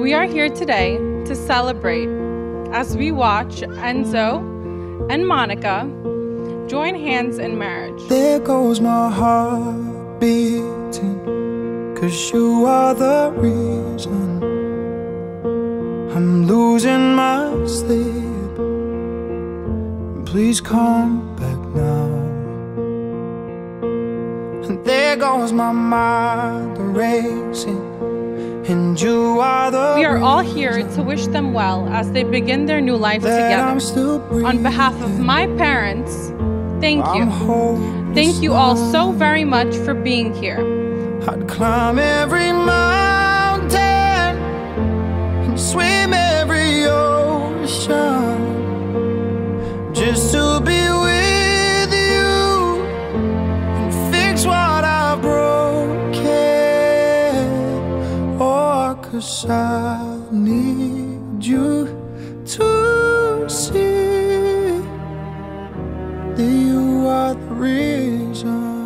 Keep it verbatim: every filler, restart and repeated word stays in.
We are here today to celebrate as we watch Enzo and Monika join hands in marriage. There goes my heart beating, 'cause you are the reason I'm losing my sleep. Please come back now. And there goes my mind racing, and you are the We are all here to wish them well as they begin their new life together. On behalf of my parents, thank you. Thank you all so very much for being here. I'd climb every mountain and swim every ocean just to be with you and fix what I've broken. Oh, 'cause I need you to see that you are the reason.